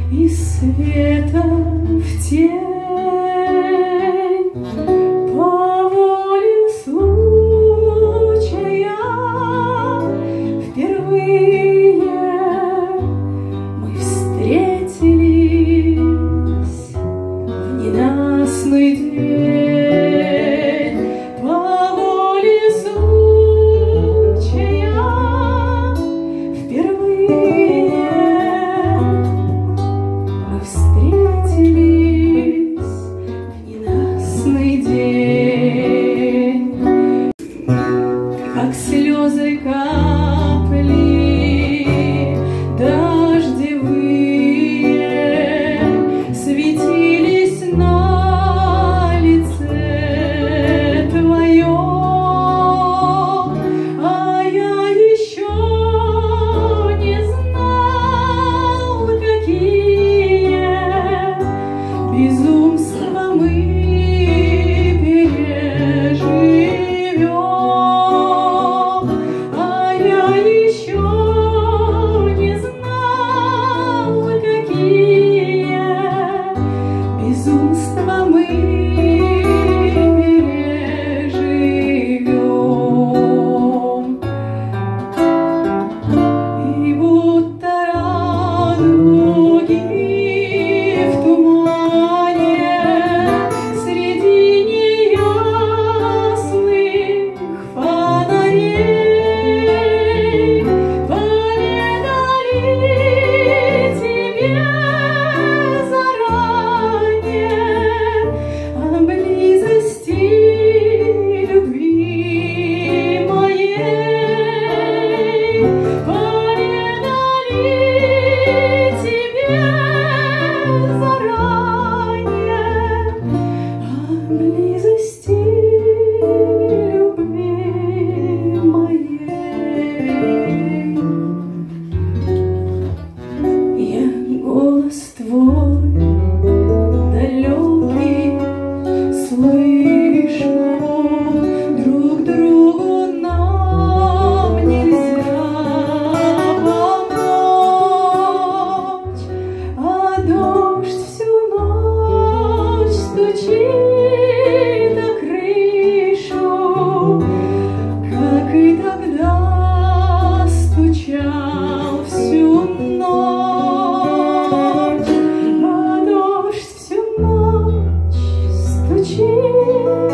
и света в тень. По воле случая впервые мы встретились в ненастный день. По воле случая впервые мы встретились в ненастный день. Как слезы капли дождевые светились на лице твоем, а я еще не знал, какие безумства мы переживем. А я еще не знал, какие безумства мы переживем. И будто радуги в тумане среди неясных фонарей поведали тебе заранее о близости любви моей. Поведали тебе заранее о близости любви моей. Я голос твой далекий слышу, друг другу нам нельзя помочь, а дождь всю ночь стучит о крышу, как и тогда стучал всю ночь, а дождь всю ночь стучит